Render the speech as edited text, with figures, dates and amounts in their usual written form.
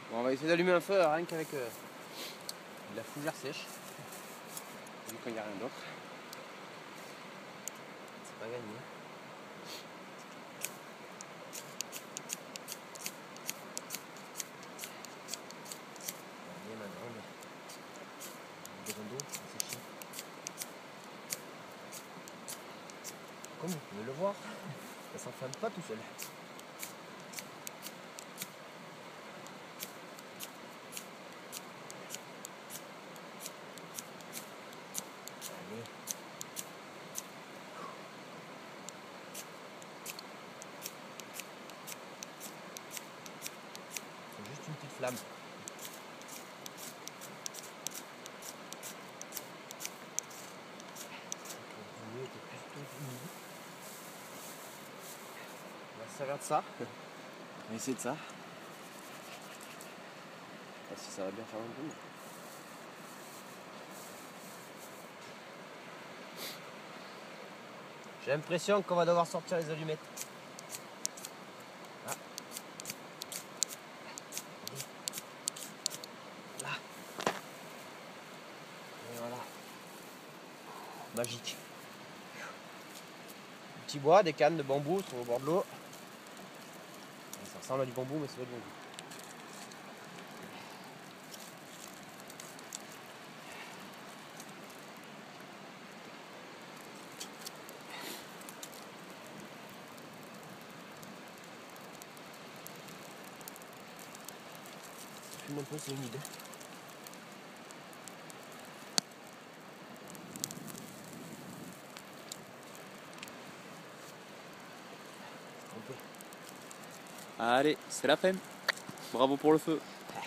Bon, on va essayer d'allumer un feu rien qu'avec la fougère sèche. Vu qu'il n'y a rien d'autre. C'est pas gagné. Allez, maintenant, on a besoin d'eau, c'est chiant. Comme vous pouvez le voir, ça s'enflamme pas tout seul. Allez. C'est juste une petite flamme. On va se servir de ça. On va essayer de ça. Je sais pas si ça va bien faire un peu. J'ai l'impression qu'on va devoir sortir les allumettes. Ah. Là. Et voilà. Magique. Du petit bois, des cannes de bambou sur le bord de l'eau. Ça ressemble à du bambou, mais c'est pas du bambou. Ça fume un peu, c'est humide. Allez, c'est la fin. Bravo pour le feu.